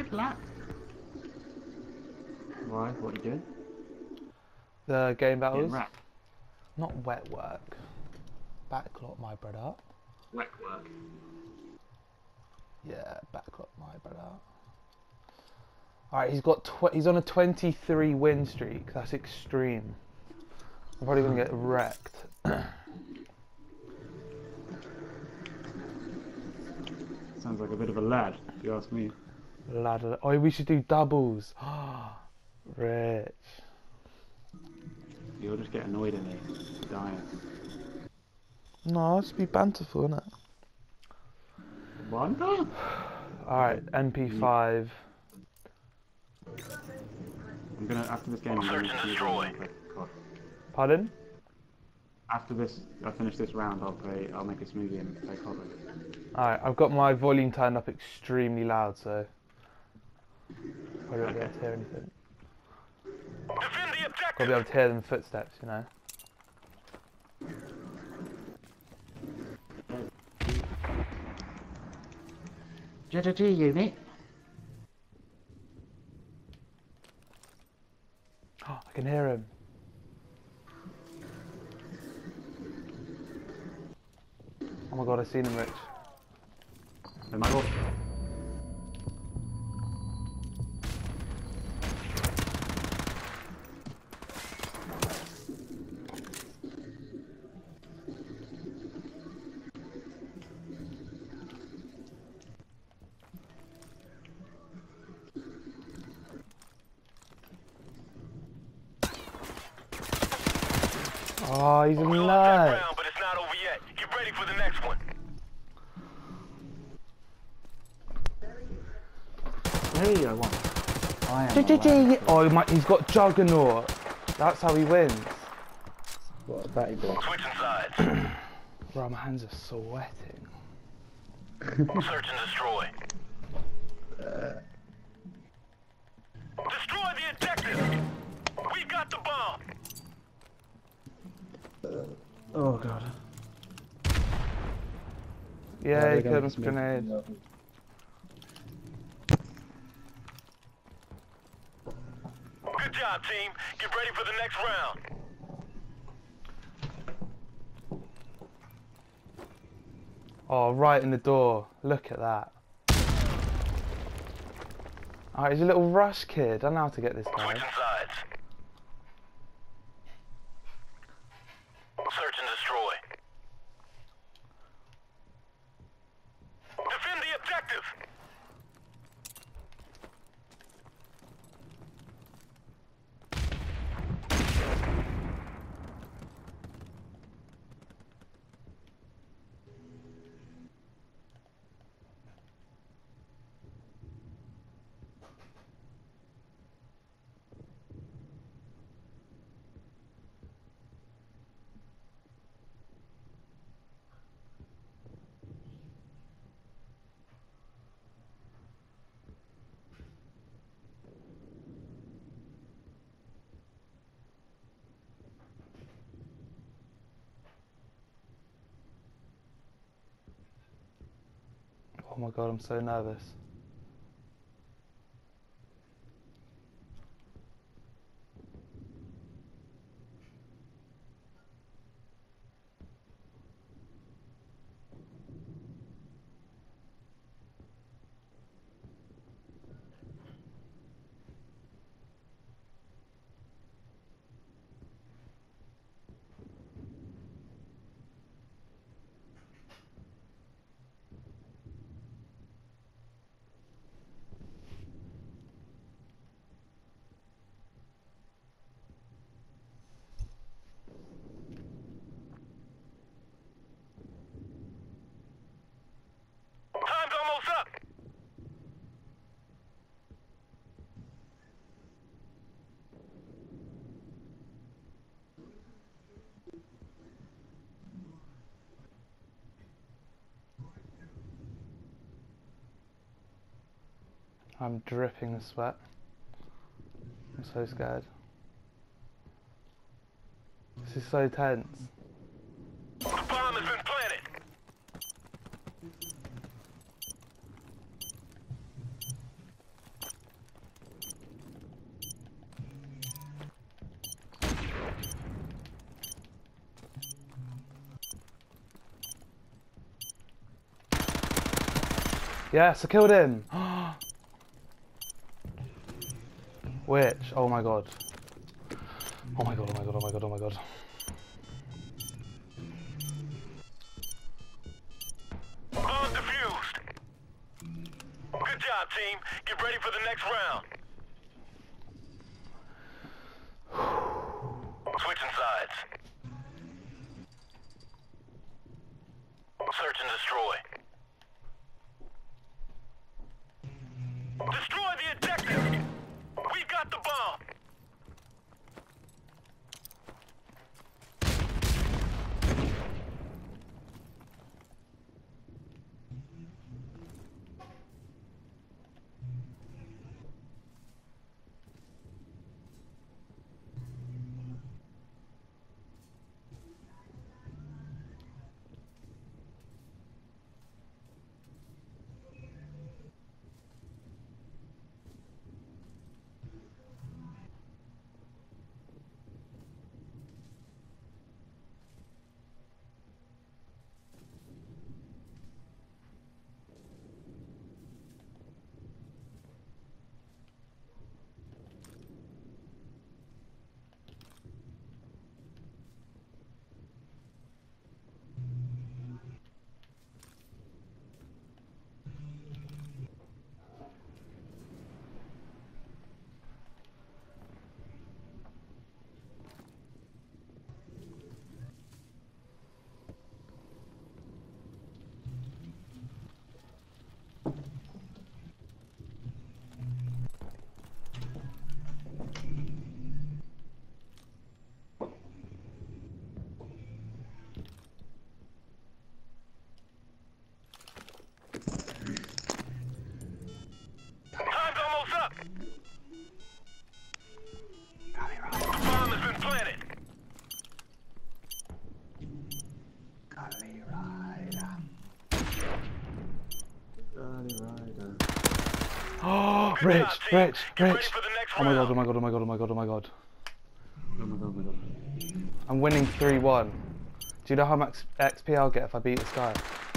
clap? Why? What are you doing? The game Getting battles. wrecked. Not wet work. Backlot my brother. Wet work. Yeah, backlot my brother. Alright, he's on a 23 win streak. That's extreme. I'm probably gonna get wrecked. Sounds like a bit of a lad, if you ask me. Ladder. Oh, we should do doubles. Rich. You'll just get annoyed in it. Dying. No, it's be banterful, innit? One? Alright, MP5. I'm gonna, after this game, I'm Search gonna and destroy. Pardon? After this, I finish this round, I'll make a smoothie and play COD. Alright, I've got my volume turned up extremely loud, so I won't be able to hear anything. Defend the objective. I'll be able to hear them footsteps, you know. JJG unit. Oh, I can hear him. Oh my god, I've seen him, Rich. Oh my god. Oh, he's a We lost that nut. round, but it's not over yet. Get ready for the next one. Hey, I won. I am GGG. Oh, he's got Juggernaut. That's how he wins. What a batty boy. Switching sides. Bro, my hands are sweating. Search and destroy. Destroy the objective. We got the bomb. Oh god. Yeah, he they're gonna killed him grenade. Good job, team. Get ready for the next round. Oh, right in the door. Look at that. Alright, he's a little rush kid. I know how to get this guy. Switching sides. Search and destroy. Defend the objective. Oh my god, I'm so nervous. Time's almost up. I'm dripping with sweat. I'm so scared. This is so tense. The bomb has been planted. Yes, I killed him. Which? Oh my god. Oh my god, oh my god, oh my god, oh my god. Bomb defused. Good job, team. Get ready for the next round. Switching sides. Search and destroy. Destroy the objective! We got the bomb! Time's almost up! The bomb has been planted! Oh, Good Rich, job, team. Rich, Get ready Rich. for the next Oh my god, round. oh my god, oh my god, oh my god, oh my god. Oh my god, oh my god. I'm winning 3-1. Do you know how much XP I'll get if I beat this guy?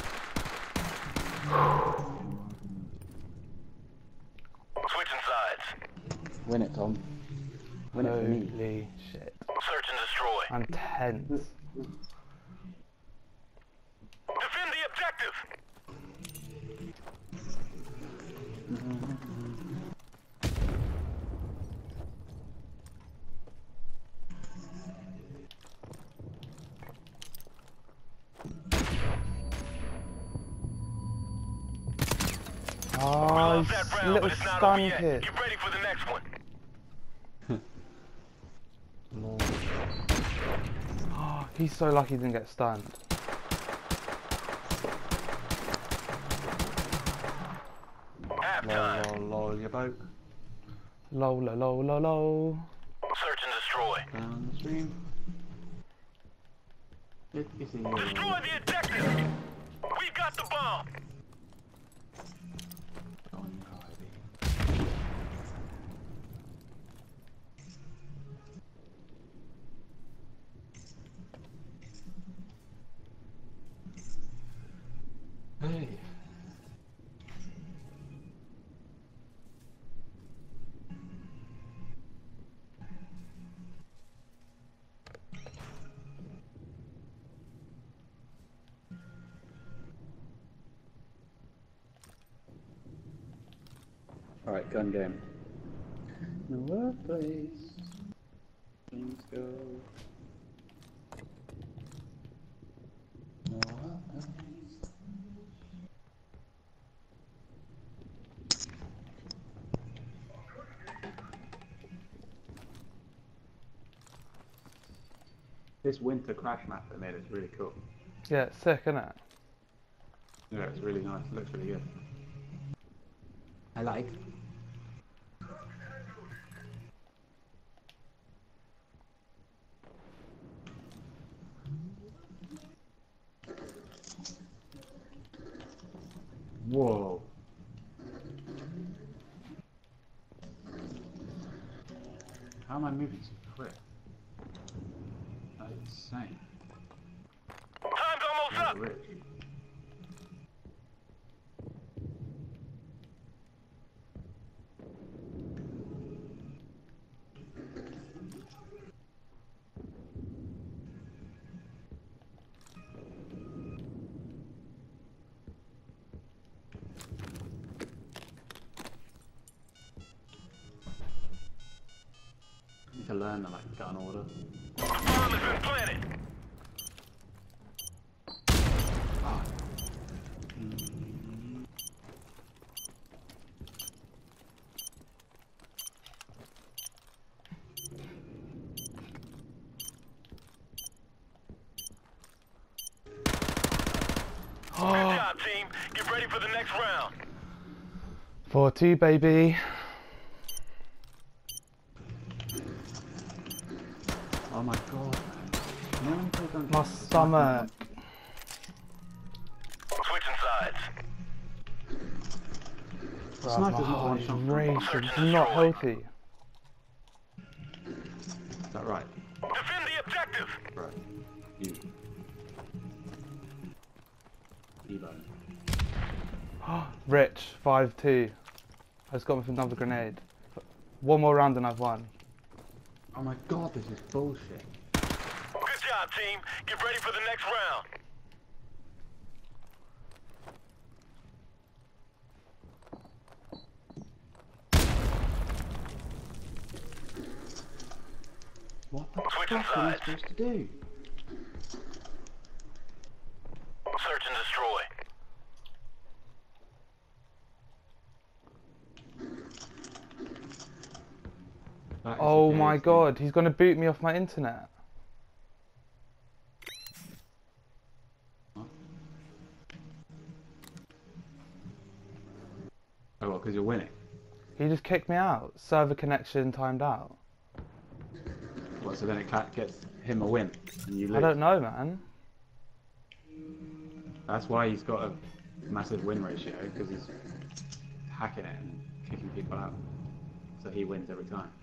Switching sides. Win it, Tom. Win it for me. Holy shit. Search and destroy. I'm tense. Defend the objective! We Oh, lost he's that a round, little but it's not over stun yet. kid. Get ready for the next one. Oh, he's so lucky he didn't get stunned. Halftime. Lol, you boat. Lol, lol, lol, lol. Search and destroy. Down the stream. It's in here. Destroy the objective! We got the bomb! Hey. Alright, gun game. No workplace. Things go. No workplace. This winter crash map they made is really cool. Yeah, it's sick, isn't it? Yeah, it's really nice. It looks really good. I like. Whoa. How am I moving so quick? That's insane. Time's almost up! Rich. to learn the like gun order. Bomb has been planted. Oh. Good job, team. Get ready for the next round. 4-2, baby. Oh my god. You know when you play guns, My it's like stomach. Switching sides. Bruv, Sniper's my not heart one is shot. racing. This is not healthy. Is that right? Defend the objective. Right. You. Debone. Rich, 5-2. I just got with another grenade. One more round and I've won. Oh my god, this is bullshit. Good job, team. Get ready for the next round. What the Switching fuck am I sides. supposed to do? Search and destroy. That is Oh the my gayest god, he's gonna boot me off my internet. thing. Oh, well, because you're winning. He just kicked me out. Server connection timed out. Well, so then it gets him a win, and you lose. I don't know, man. That's why he's got a massive win ratio, because he's hacking it and kicking people out. So he wins every time.